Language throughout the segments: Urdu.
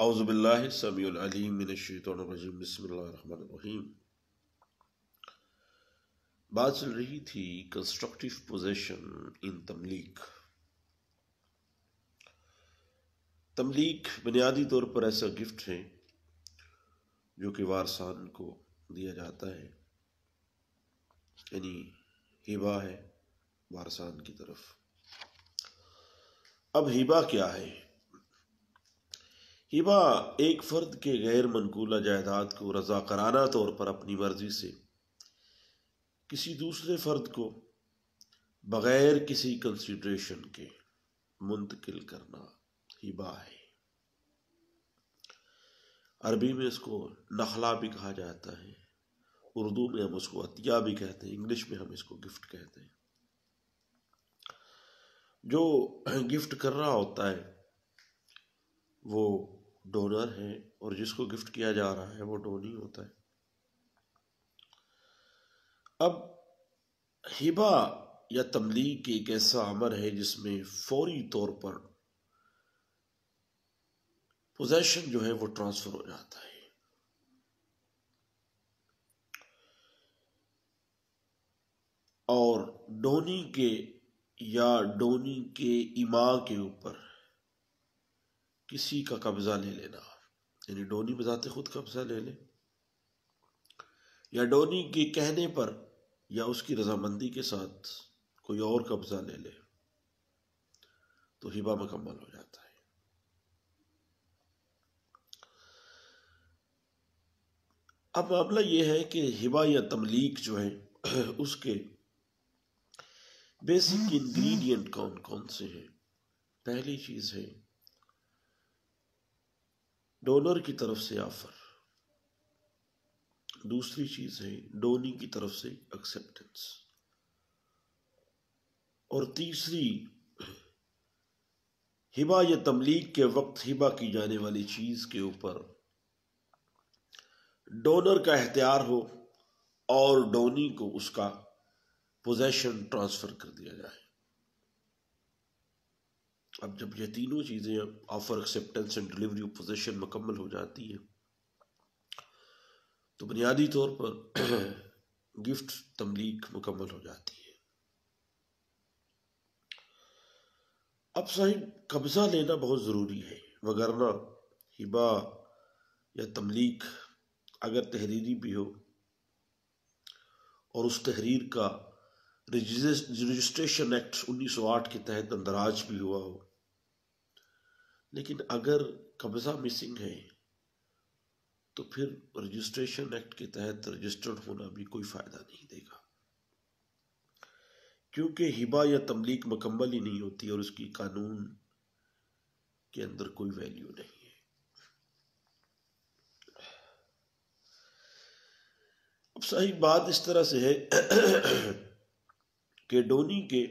اعوذ باللہ السمیع العلیم من الشیطان الرجیم بسم اللہ الرحمن الرحیم۔ بات چل رہی تھی کنسٹرکٹیو پوزیشن ان تملیک۔ تملیک بنیادی طور پر ایسا گفٹ ہے جو کہ وارثان کو دیا جاتا ہے، یعنی ہبہ ہے وارثان کی طرف۔ اب ہبہ کیا ہے؟ ہبہ ایک فرد کے غیر منقولہ جائیداد کو رضاکارانہ طور پر اپنی مرضی سے کسی دوسرے فرد کو بغیر کسی کنسیڈریشن کے منتقل کرنا ہبہ ہے۔ عربی میں اس کو نخلا بھی کہا جاتا ہے، اردو میں ہم اس کو عطیہ بھی کہتے ہیں، انگلش میں ہم اس کو گفٹ کہتے ہیں۔ جو گفٹ کر رہا ہوتا ہے وہ ڈونر ہے اور جس کو گفٹ کیا جا رہا ہے وہ ڈونی ہوتا ہے۔ اب ہبہ یا تملیک ایک ایسا عمل ہے جس میں فوری طور پر پوزیشن جو ہے وہ ٹرانسفر ہو جاتا ہے۔ اور ڈونی کے یا ڈونی کے ایما کے اوپر کسی کا قبضہ لے لینا، یعنی ڈونی بذات خود قبضہ لے لے یا ڈونی کے کہنے پر یا اس کی رضامندی کے ساتھ کوئی اور قبضہ لے لے تو ہبہ مکمل ہو جاتا ہے۔ اب معاملہ یہ ہے کہ ہبہ یا تملیک جو ہے اس کے بیسک انگریڈینٹ کون کون سے ہیں؟ پہلی چیز ہے ڈونر کی طرف سے آفر، دوسری چیز ہے ڈونی کی طرف سے ایکسیپٹنس، اور تیسری ہبہ یا تملیک کے وقت ہبہ کی جانے والی چیز کے اوپر ڈونر کا اختیار ہو اور ڈونی کو اس کا پوزیشن ٹرانسفر کر دیا جائے۔ اب جب یہ تینوں چیزیں offer, acceptance and delivery of possession مکمل ہو جاتی ہیں تو بنیادی طور پر گفٹ تملیک مکمل ہو جاتی ہے۔ اب صاحب قبضہ لینا بہت ضروری ہے، وگرنہ ہبہ یا تملیک اگر تحریری بھی ہو اور اس تحریر کا رجسٹریشن ایکٹ 1908 کے تحت اندراج بھی ہوا ہو، لیکن اگر قبضہ مسنگ ہے تو پھر رجسٹریشن ایکٹ کے تحت رجسٹرڈ ہونا بھی کوئی فائدہ نہیں دے گا، کیونکہ ہبہ یا تملیک مکمل ہی نہیں ہوتی اور اس کی قانون کے اندر کوئی ویلیو نہیں ہے۔ اب صحیح بات اس طرح سے ہے کہ ڈونی کے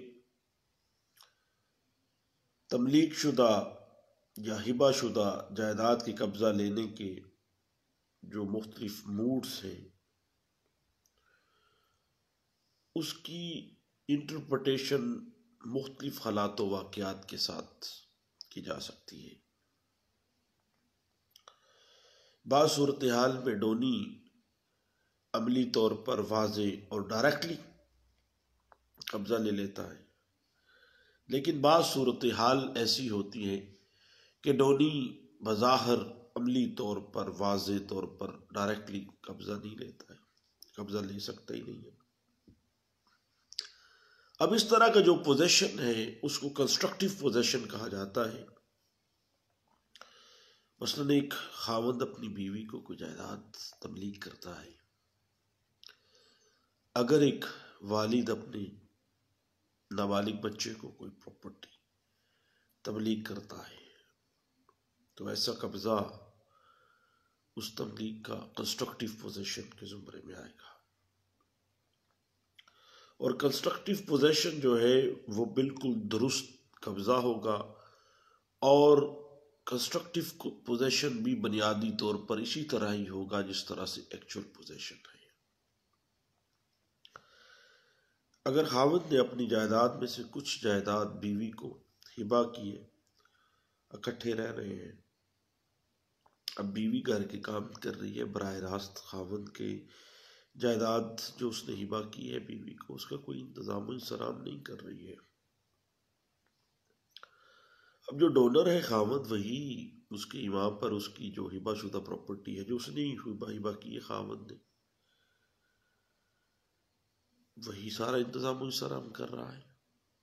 تملیک شدہ یا ہبہ شدہ جائیداد کی قبضہ لینے کے جو مختلف موڈز ہیں اس کی انٹرپریٹیشن مختلف حالات و واقعات کے ساتھ کی جا سکتی ہے۔ بعض صورتحال میں ڈونی عملی طور پر واضح اور ڈائریکٹلی قبضہ لے لیتا ہے، لیکن بعض صورتحال ایسی ہوتی ہے کہ ڈونی بظاہر عملی طور پر واضح طور پر ڈائریکٹلی قبضہ نہیں لیتا ہے، قبضہ لے سکتا ہی نہیں ہے۔ اب اس طرح کا جو پوزیشن ہے اس کو کنسٹرکٹیو پوزیشن کہا جاتا ہے۔ مثلاً ایک خاوند اپنی بیوی کو کوئی جائیداد تملیک کرتا ہے، اگر ایک والد اپنے نابالغ بچے کو کوئی پراپرٹی تملیک کرتا ہے تو ایسا قبضہ اس تملیک کا کنسٹرکٹیو پوزیشن کے زمرے میں آئے گا، اور کنسٹرکٹیو پوزیشن جو ہے وہ بالکل درست قبضہ ہوگا، اور کنسٹرکٹیو پوزیشن بھی بنیادی طور پر اسی طرح ہی ہوگا جس طرح سے ایکچوئل پوزیشن ہے۔ اگر خاوند نے اپنی جائیداد میں سے کچھ جائیداد بیوی کو ہبہ کیے، اکٹھے رہ رہے ہیں، اب بیوی گھر کے کام کر رہی ہے، براہ راست خاوند کے جائیداد جو اس نے ہبہ کی ہے بیوی کو، اس کا کوئی انتظام و انصرام نہیں کر رہی ہے۔ اب جو ڈونر ہے خاوند، وہی اس کے امام پر اس کی جو ہبہ شدہ پراپرٹی ہے، جو اس نے ہبہ کی ہے خاوند نے، وہی سارا انتظام و انصرام کر رہا ہے۔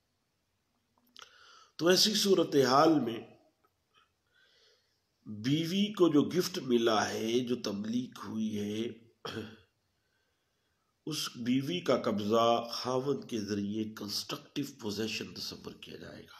تو ایسی صورتحال میں بیوی کو جو گفٹ ملا ہے، جو تملیک ہوئی ہے، اس بیوی کا قبضہ خاوند کے ذریعے کنسٹرکٹیو پوزیشن تصور کیا جائے گا،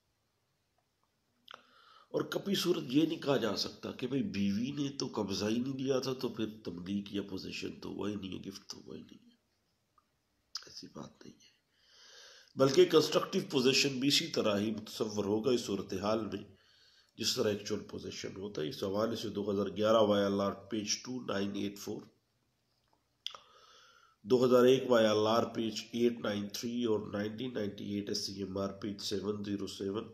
اور کبھی صورت یہ نہیں کہا جا سکتا کہ بھئی بیوی نے تو قبضہ ہی نہیں لیا تھا تو پھر تملیک یا پوزیشن تو ہوا ہی نہیں ہے، گفٹ تو ہوا ہی نہیں ہے۔ ایسی بات نہیں ہے، بلکہ کنسٹرکٹیو پوزیشن بھی اسی طرح ہی متصور ہوگا اس صورتحال میں جس طرح ایکچوئل پوزیشن ہوتا ہے۔ اس حوالے سے 2011 YLR پیج 2984، 2001 YLR پیج 893 اور 1998 SCMR page 707،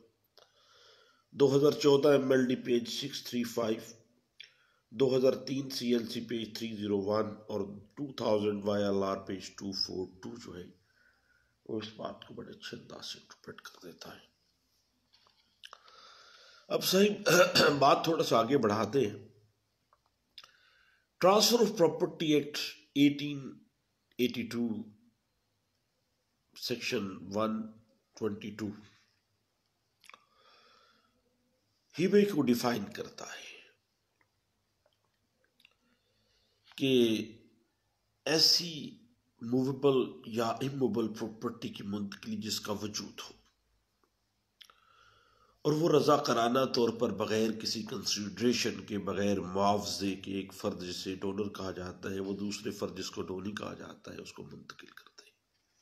2014 MLD page 635، 2003 CLC page 301 اور 2000 YLR پیج 242 جو ہے وہ اس بات کو بڑے اچھے انداز سے انٹرپریٹ کر دیتا ہے۔ اب صحیح بات تھوڑا سا آگے بڑھاتے ہیں۔ Transfer of property act 1882 section 122 ہبے کو ڈیفائن کرتا ہے کہ ایسی موویبل یا اموویبل پراپرٹی کی منتقلی جس کا وجود ہو اور وہ رضاکارانہ طور پر بغیر کسی کنسیڈریشن کے، بغیر معاوضے کے، ایک فرد جسے ڈونر کہا جاتا ہے وہ دوسرے فرد جس کو ڈونی کہا جاتا ہے اس کو منتقل کرتے ہیں،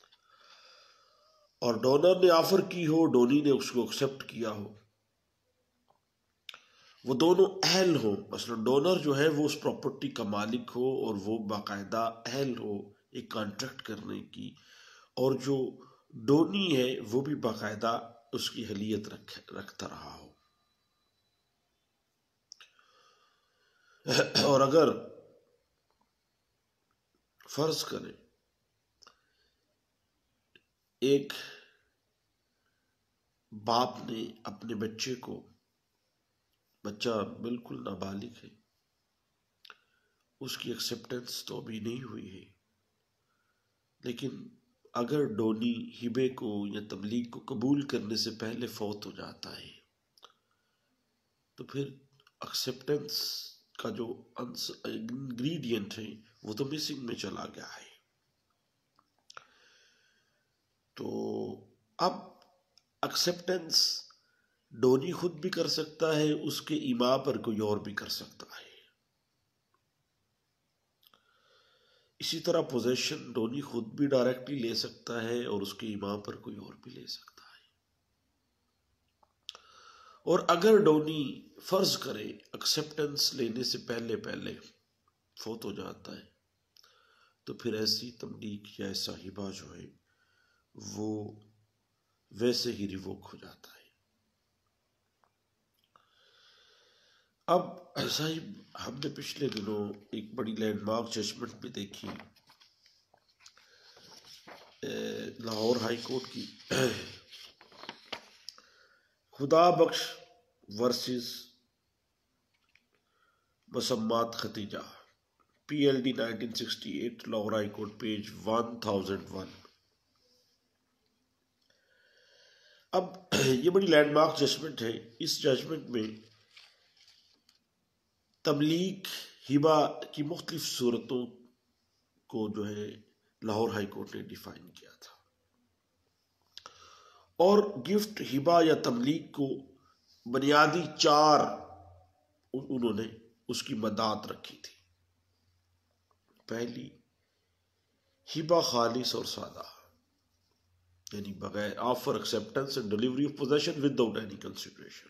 اور ڈونر نے آفر کی ہو، ڈونی نے اس کو ایکسیپٹ کیا ہو، وہ دونوں اہل ہو۔ مثلا ڈونر جو ہے وہ اس پراپرٹی کا مالک ہو اور وہ باقاعدہ اہل ہو ایک کانٹریکٹ کرنے کی، اور جو ڈونی ہے وہ بھی باقاعدہ اس کی اہلیت رکھتا رہا ہو۔ اور اگر فرض کریں ایک باپ نے اپنے بچے کو، بچہ بالکل نابالغ ہے، اس کی ایکسیپٹنس تو ابھی نہیں ہوئی ہے، لیکن اگر ڈونی ہبے کو یا تملیک کو قبول کرنے سے پہلے فوت ہو جاتا ہے تو پھر ایکسیپٹنس کا جو انگریڈینٹ ہے وہ تو مسنگ میں چلا گیا ہے۔ تو اب ایکسیپٹنس ڈونی خود بھی کر سکتا ہے، اس کے ایما پر کوئی اور بھی کر سکتا ہے۔ اسی طرح پوزیشن ڈونی خود بھی ڈائریکٹلی لے سکتا ہے اور اس کے ایما پر کوئی اور بھی لے سکتا ہے۔ اور اگر ڈونی فرض کرے ایکسیپٹنس لینے سے پہلے فوت ہو جاتا ہے تو پھر ایسی تملیک یا ایسا ہبہ جو ہے وہ ویسے ہی ریووک ہو جاتا ہے۔ اب صاحب ہم نے پچھلے دنوں ایک بڑی لینڈ مارک ججمنٹ بھی دیکھی لاہور ہائی کورٹ کی، خدا بخش ورسز مسمات Khatija, PLD 1968، Lahore high court page 1001۔ اب یہ بڑی لینڈ مارک ججمنٹ ہے۔ اس ججمنٹ میں تملیک ہبہ کی مختلف صورتوں کو جو ہے لاہور ہائی کورٹ نے ڈیفائن کیا تھا، اور گفٹ، ہبہ یا تملیک کو بنیادی 4 انہوں نے اس کی مدات رکھی تھی۔ پہلی، ہبہ خالص اور سادہ، یعنی بغیر offer, acceptance and delivery of possession without any consideration.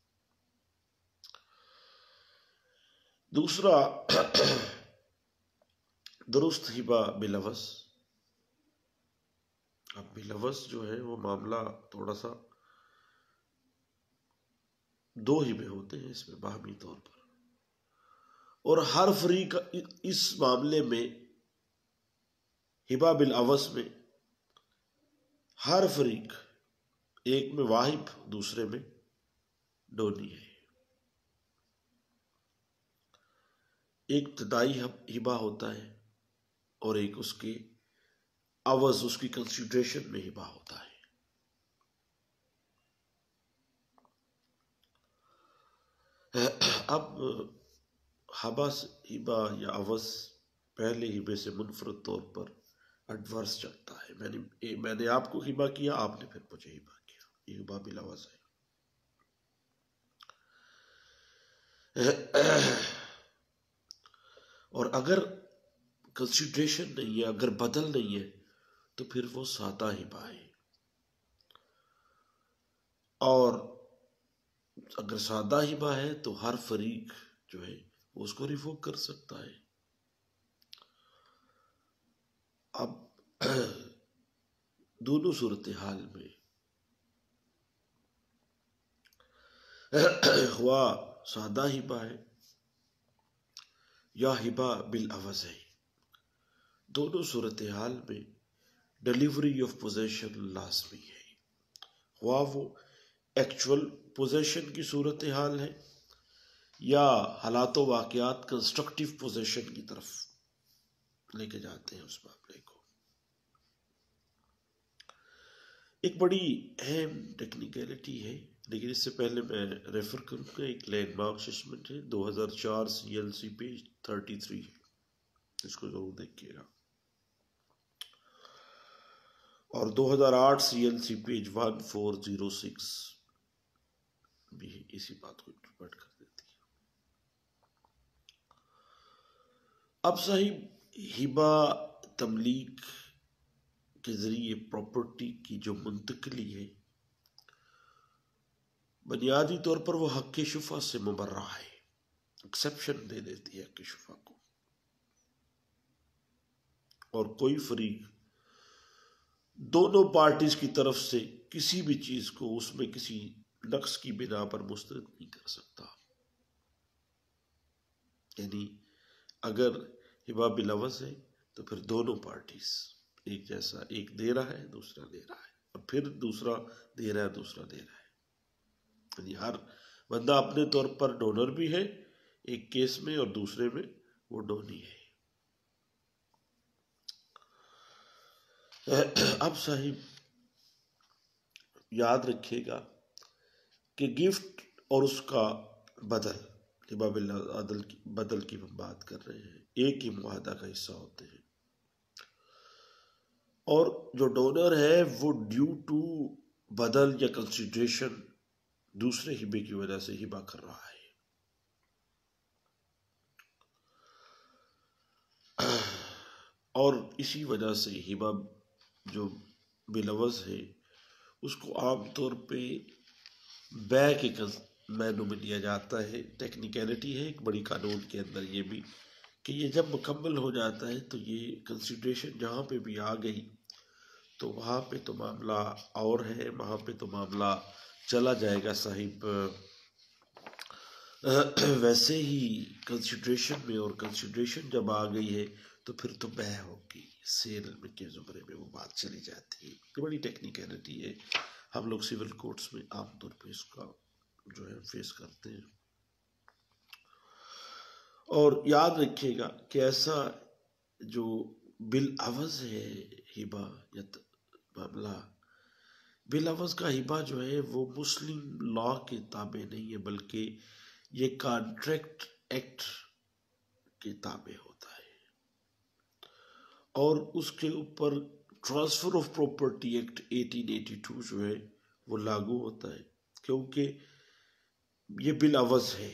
دوسرا، درست ہبہ بلفظ۔ اب بلفظ جو ہے وہ معاملہ تھوڑا سا، 2 ہبے ہوتے ہیں اس میں باہمی طور پر۔ اور ہر فریق اس معاملے میں ہبہ بالعوض میں ہر فریق ایک میں واہب دوسرے میں ڈونی ہے. ایک ابتدائی ہبہ ہوتا ہے اور ایک اس کے عوض اس کی کنسیڈریشن میں ہبہ ہوتا ہے. اب ہبہ یا عوض پہلے ہبے سے منفرد طور پر ایڈورس چلتا ہے. میں نے آپ کو ہبہ کیا، آپ نے پھر مجھے ہبہ کیا. یہ ہبہ بالعوض ہے. اور اگر کنسیڈریشن نہیں ہے، اگر بدل نہیں ہے، تو پھر وہ سادہ ہبہ ہے. اور اگر سادہ ہبہ ہے تو ہر فریق جو ہے وہ اس کو ریووک کر سکتا ہے. اب دونوں صورتحال میں ہوا سادہ ہبہ ہے یا ہبہ بالعوض ہے، دونوں صورتحال میں ڈیلیوری آف پوزیشن لازمی ہے. ہوا وہ ایکچول پوزیشن کی صورتحال ہے یا حالات و واقعات کنسٹرکٹیو پوزیشن کی طرف لے کے جاتے ہیں اس معاملے کو. ایک بڑی اہم ٹیکنیکلٹی ہے، لیکن اس سے پہلے میں ریفر کروں گا ایک لینڈ مارک اسسمنٹ ہے 2004 CLC پیج 33، اس کو ضرور دیکھیے گا. اور 2008 CLC پیج 1406 بھی اسی بات کو انٹرپریٹ کر دیتی ہے. اب صاحب ہبہ تملیک کے ذریعے پراپرٹی کی جو منتقلی ہے بنیادی طور پر وہ حق شفا سے مبرہ ہے، ایکسیپشن دے دیتی ہے حق شفا کو. اور کوئی فریق دونوں پارٹیز کی طرف سے کسی بھی چیز کو اس میں کسی نقص کی بنا پر مسترد نہیں کر سکتا. یعنی اگر ہبہ بالعوض ہے تو پھر دونوں پارٹیز ایک جیسا، ایک دے رہا ہے دوسرا دے رہا ہے، اور پھر دوسرا دے رہا ہے دوسرا دے رہا ہے. یعنی ہر بندہ اپنے طور پر ڈونر بھی ہے ایک کیس میں اور دوسرے میں وہ ڈونی ہے. اب صاحب یاد رکھیے گا کہ گفٹ اور اس کا بدل، ہبہ بالعدل کی بدل کی ہم بات کر رہے ہیں، ایک ہی معاہدہ کا حصہ ہوتے ہیں. اور جو ڈونر ہے وہ ڈیو ٹو بدل یا کنسیڈریشن دوسرے ہبے کی وجہ سے ہبہ کر رہا ہے. اور اسی وجہ سے ہبہ جو بالعوض ہے اس کو عام طور پہ بے کے معنوں میں لیا جاتا ہے. ٹیکنیکلٹی ہے ایک بڑی قانون کے اندر یہ بھی کہ یہ جب مکمل ہو جاتا ہے تو یہ کنسیڈریشن جہاں پہ بھی آ گئی تو وہاں پہ تو معاملہ اور ہے، وہاں پہ تو معاملہ چلا جائے گا صاحب ویسے ہی کنسیڈریشن میں. اور کنسیڈریشن جب آ گئی ہے تو پھر تو بے ہوگی، سیل کے زمرے میں وہ بات چلی جاتی ہے. یہ بڑی ٹیکنیکلٹی ہے، ہم لوگ سول کورٹس میں عام طور پہ اس کا جو ہے فیس کرتے ہیں. اور یاد رکھیے گا کہ ایسا جو بالعوض ہے ہبہ یا معاملہ، بالعوض کا ہبہ جو ہے وہ مسلم لا کے تابع نہیں ہے، بلکہ یہ کانٹریکٹ ایکٹ کے تابع ہوتا ہے. اور اس کے اوپر ٹرانسفر آف پراپرٹی ایکٹ 1882 جو ہے وہ لاگو ہوتا ہے، کیونکہ یہ بالعوض ہے.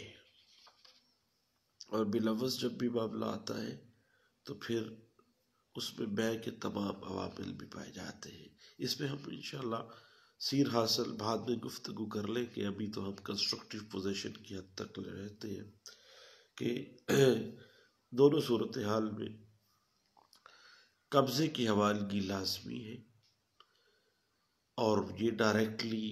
اور بالعوض جب بھی معاملہ آتا ہے تو پھر اس میں بے کے تمام عوامل بھی پائے جاتے ہیں. اس میں ہم انشاءاللہ سیر حاصل بعد میں گفتگو کر لیں کہ ابھی تو ہم کنسٹرکٹیو پوزیشن کی حد تک رہتے ہیں کہ دونوں صورتحال میں قبضے کی حوالگی لازمی ہے، اور یہ ڈائریکٹلی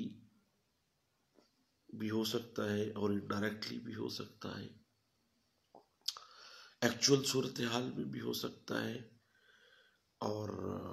بھی ہو سکتا ہے اور انڈائریکٹلی بھی ہو سکتا ہے. ایکچول صورتحال میں بھی ہو سکتا ہے، اور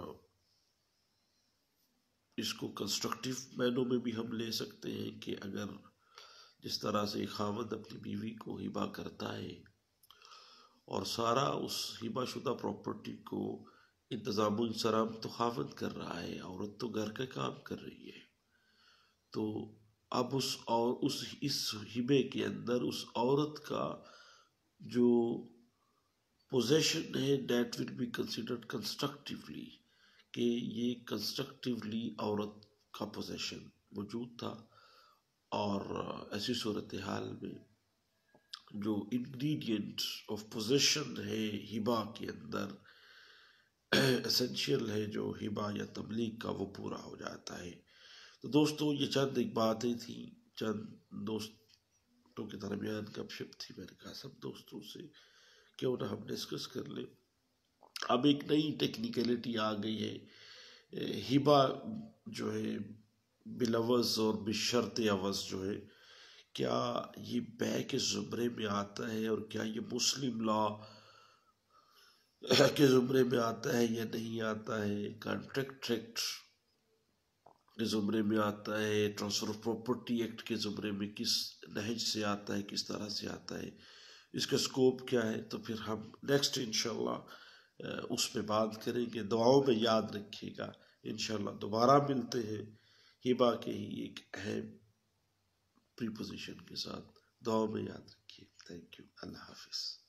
اس کو کنسٹرکٹیو معنوں میں بھی ہم لے سکتے ہیں کہ اگر جس طرح سے خاوند اپنی بیوی کو ہبہ کرتا ہے اور سارا اس ہبہ شدہ پراپرٹی کو انتظام و انصرام تو خاوند کر رہا ہے، عورت تو گھر کا کام کر رہی ہے، تو اب اس ہبے کے اندر اس عورت کا جو پوزیشن ہے that will be considered constructively, کہ یہ کنسٹرکٹیولی عورت کا پوزیشن موجود تھا، اور ایسی صورتحال میں جو انگریڈینٹ آف پوزیشن ہے ہبا کے اندر اسینشیل ہے جو ہبا یا تملیغ کا، وہ پورا ہو جاتا ہے۔ تو دوستو یہ چند ایک باتیں تھیں، چند دوستوں کے درمیان گپ شپ تھی، میں نے کہا سب دوستوں سے کیوں نہ ہم ڈسکس کر لیں۔ اب ایک نئی ٹیکنیکلٹی آ گئی ہے، ہبا جو ہے بلفظ اور بشرط عوض جو ہے، کیا یہ بے کے زمرے میں آتا ہے اور کیا یہ مسلم لا کے زمرے میں آتا ہے یا نہیں آتا ہے، کانٹریکٹ ایکٹ کے زمرے میں آتا ہے، ٹرانسفر آف پراپرٹی ایکٹ کے زمرے میں کس نہج سے آتا ہے، کس طرح سے آتا ہے، اس کا سکوپ کیا ہے، تو پھر ہم نیکسٹ انشاءاللہ اس پہ بات کریں گے۔ دعاؤں میں یاد رکھیے گا، انشاءاللہ دوبارہ ملتے ہیں ہبا کے ہی ایک اہم پریپوزیشن کے ساتھ۔ دعاؤں میں یاد رکھیے۔ تھینک یو، اللہ حافظ۔